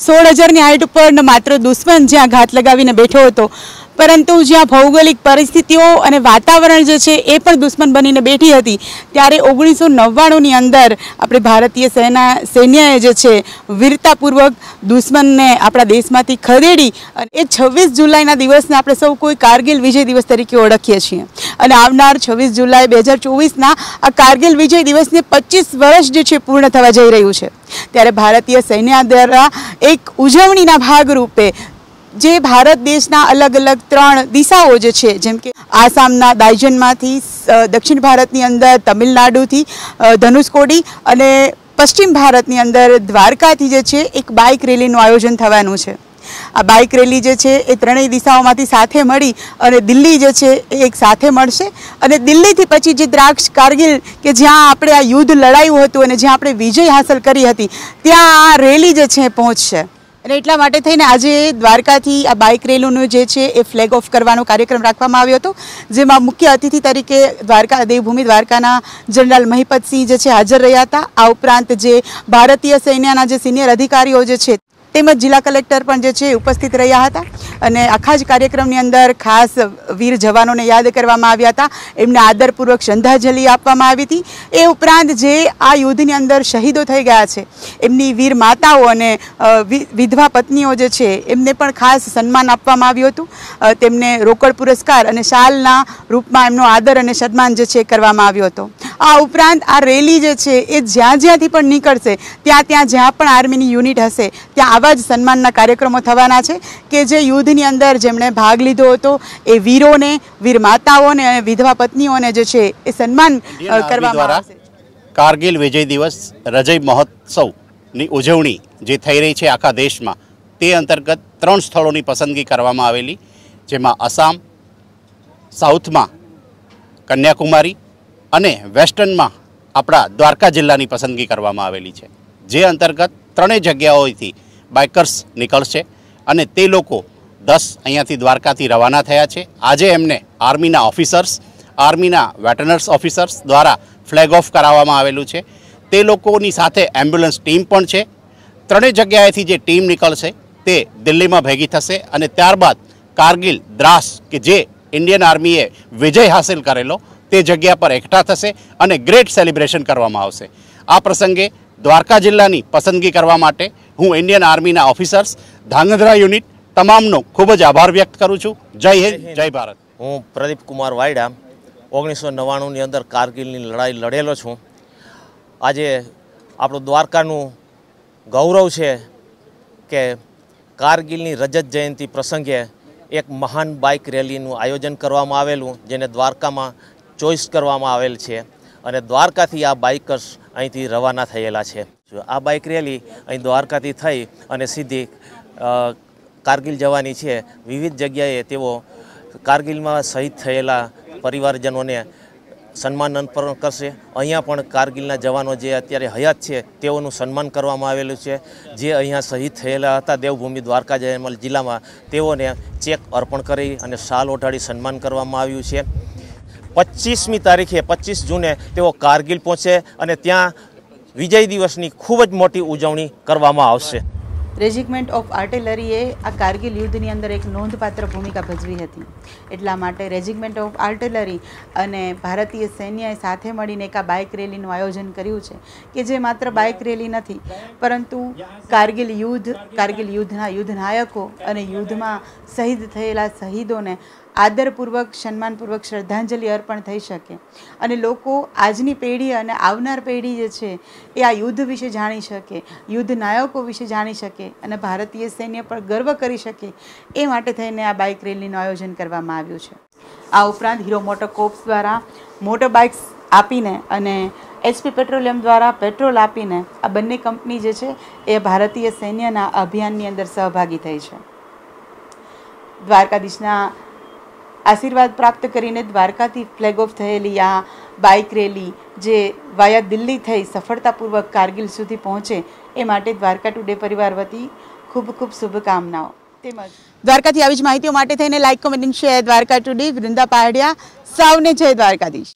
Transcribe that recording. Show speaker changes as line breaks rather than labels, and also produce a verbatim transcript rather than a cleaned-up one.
સોળ હજારની હાઇટ ઉપર માત્ર દુશ્મન જ્યાં ઘાત લગાવીને બેઠો હતો, પરંતુ જ્યાં ભૌગોલિક પરિસ્થિતિઓ અને વાતાવરણ જે છે એ પણ દુશ્મન બનીને બેઠી હતી, ત્યારે ઓગણીસો નવ્વાણુંની અંદર આપણે ભારતીય સેના સૈન્યએ જે છે વીરતાપૂર્વક દુશ્મનને આપણા દેશમાંથી ખદેડી અને એ છવ્વીસ જુલાઈના દિવસને આપણે સૌ કોઈ કારગિલ વિજય દિવસ તરીકે ઓળખીએ છીએ. અને આવનાર છવ્વીસ જુલાઈ બે હજાર ચોવીસના આ કારગિલ વિજય દિવસને પચીસ વર્ષ જે છે પૂર્ણ થવા જઈ રહ્યું છે. ત્યારે ભારતીય સૈન્ય દ્વારા એક ઉજવણીના ભાગરૂપે જે ભારત દેશના અલગ અલગ ત્રણ દિશાઓ જે છે, જેમ કે આસામના દાયજનમાંથી, દક્ષિણ ભારતની અંદર તમિલનાડુથી ધનુષકોડી અને પશ્ચિમ ભારતની અંદર દ્વારકાથી જે છે એક બાઇક રેલીનું આયોજન થવાનું છે. આ બાઇક રેલી જે છે એ ત્રણેય દિશાઓમાંથી સાથે મળી અને દિલ્હી જે છે એ એક સાથે મળશે અને દિલ્હીથી પછી જે દ્રાક્ષ કારગિલ કે જ્યાં આપણે આ યુદ્ધ લડાયું હતું અને જ્યાં આપણે વિજય હાંસલ કરી હતી, ત્યાં આ રેલી જે છે પહોંચશે. અને એટલા માટે થઈને આજે દ્વારકાથી આ બાઇક રેલીનું જે છે એ ફ્લેગ ઓફ કરવાનો કાર્યક્રમ રાખવામાં આવ્યો હતો, જેમાં મુખ્ય અતિથિ તરીકે દ્વારકા દેવભૂમિ દ્વારકાના જનરલ મહિપતસિંહ જે છે હાજર રહ્યા હતા. આ ઉપરાંત જે ભારતીય સૈન્યના જે સિનિયર અધિકારીઓ જે છે તેમજ જિલ્લા કલેક્ટર પણ જે છે ઉપસ્થિત રહ્યા હતા. અને આખા જ કાર્યક્રમની અંદર ખાસ વીર જવાનોને યાદ કરવામાં આવ્યા હતા, એમને આદરપૂર્વક શ્રદ્ધાંજલિ આપવામાં આવી હતી. એ ઉપરાંત જે આ યુદ્ધની અંદર શહીદો થઈ ગયા છે એમની વીર માતાઓ અને વિધવા પત્નીઓ જે છે એમને પણ ખાસ સન્માન આપવામાં આવ્યું હતું. તેમને રોકડ પુરસ્કાર અને શાલના રૂપમાં એમનો આદર અને સન્માન જે છે કરવામાં આવ્યો હતો. આ ઉપરાંત આ રેલી જે છે એ જ્યાં જ્યાંથી પણ નીકળશે ત્યાં ત્યાં જ્યાં પણ આર્મીની યુનિટ હશે ત્યાં આવા જ સન્માનના કાર્યક્રમો થવાના છે કે જે યુદ્ધની અંદર જેમણે ભાગ લીધો હતો એ વીરોને, વીર માતાઓને અને વિધવા પત્નીઓને જે છે એ સન્માન કરવામાં આવશે.
કારગિલ વિજય દિવસ રજય મહોત્સવની ઉજવણી જે થઈ રહી છે આખા દેશમાં, તે અંતર્ગત ત્રણ સ્થળોની પસંદગી કરવામાં આવેલી, જેમાં આસામ, સાઉથમાં કન્યાકુમારી અને વેસ્ટર્નમાં આપણા દ્વારકા જિલ્લાની પસંદગી કરવામાં આવેલી છે. જે અંતર્ગત ત્રણેય જગ્યાઓથી બાઇકર્સ નીકળશે અને તે લોકો દસ અહીંયાથી દ્વારકાથી રવાના થયા છે. આજે એમને આર્મીના ઓફિસર્સ, આર્મીના વેટરનર્સ ઓફિસર્સ દ્વારા ફ્લેગ ઓફ કરાવવામાં આવેલું છે. તે લોકોની સાથે એમ્બ્યુલન્સ ટીમ પણ છે. ત્રણેય જગ્યાએથી જે ટીમ નીકળશે તે દિલ્હીમાં ભેગી થશે અને ત્યારબાદ કારગિલ દ્રાસ કે જે ઇન્ડિયન આર્મીએ વિજય હાંસલ કરેલો તે જગ્યા પર એકઠા થશે અને ગ્રેટ સેલિબ્રેશન કરવામાં આવશે. આ પ્રસંગે દ્વારકા જિલ્લાની પસંદગી કરવા માટે હું ઇન્ડિયન આર્મીના ઓફિસર્સ, ધાંગધ્રા યુનિટ તમામનો ખૂબ જ આભાર વ્યક્ત કરું છું. જય હિન્દ, જય ભારત.
હું પ્રદીપ કુમાર વાયડા ઓગણીસો નવ્વાણુંની અંદર કારગિલની લડાઈ લડેલો છું. આજે આપણું દ્વારકાનું ગૌરવ છે કે કારગિલની રજત જયંતિ પ્રસંગે એક મહાન બાઇક રેલીનું આયોજન કરવામાં આવેલું, જેને દ્વારકામાં ચોઈસ કરવામાં આવેલ છે અને દ્વારકાથી આ બાઇકર્સ અહીંથી રવાના થયેલા છે. આ બાઇક રેલી અહીં દ્વારકાથી થઈ અને સીધી કારગિલ જવાની છે. વિવિધ જગ્યાએ તેઓ કારગિલમાં શહીદ થયેલા પરિવારજનોને સન્માન પણ કરશે. અહીંયા પણ કારગિલના જવાનો જે અત્યારે હયાત છે તેઓનું સન્માન કરવામાં આવેલું છે. જે અહીંયા શહીદ થયેલા હતા દેવભૂમિ દ્વારકા જિલ્લામાં, તેઓને ચેક અર્પણ કરી અને શાલ ઓઢાડી સન્માન કરવામાં આવ્યું છે. પચીસમી તારીખે પચીસ જૂને તેઓ કારગિલ પહોંચે અને ત્યાં વિજય દિવસની ખૂબ જ મોટી ઉજવણી કરવામાં આવશે.
રેજિમેન્ટ ઓફ આર્ટિલરીએ આ કારગિલ યુદ્ધની અંદર એક નોંધપાત્ર ભૂમિકા ભજવી હતી. એટલા માટે રેજિમેન્ટ ઓફ આર્ટિલરી અને ભારતીય સૈન્યએ સાથે મળીને એક આ બાઇક રેલીનું આયોજન કર્યું છે કે જે માત્ર બાઇક રેલી નથી, પરંતુ કારગિલ યુદ્ધ, કારગિલ યુદ્ધના યુદ્ધ નાયકો અને યુદ્ધમાં શહીદ થયેલા શહીદોને આદરપૂર્વક, સન્માનપૂર્વક શ્રદ્ધાંજલિ અર્પણ થઈ શકે અને લોકો, આજની પેઢી અને આવનાર પેઢી જે છે એ આ યુદ્ધ વિશે જાણી શકે, યુદ્ધ નાયકો વિશે જાણી શકે અને ભારતીય સૈન્ય પર ગર્વ કરી શકે, એ માટે થઈને આ બાઇક રેલીનું આયોજન કરવામાં આવ્યું છે. આ ઉપરાંત હીરો મોટર કોર્પ્સ દ્વારા મોટર બાઇક્સ આપીને અને એચપી પેટ્રોલિયમ દ્વારા પેટ્રોલ આપીને આ બંને કંપની જે છે એ ભારતીય સૈન્યના અભિયાનની અંદર સહભાગી થઈ છે. દ્વારકાધીશના આશીર્વાદ પ્રાપ્ત કરીને દ્વારકાથી ફ્લેગ ઓફ થયેલી આ બાઇક રેલી જે વાયા દિલ્હી થઈ સફળતાપૂર્વક કારગિલ સુધી પહોંચે એ માટે દ્વારકા ટુડે પરિવાર વતી ખૂબ ખૂબ શુભકામનાઓ. તેમજ દ્વારકાથી આવી જ માહિતીઓ માટે થઈને like, comment, share. Dwarka today, Vrunda Pardiya. સૌને જય દ્વારકાધીશ.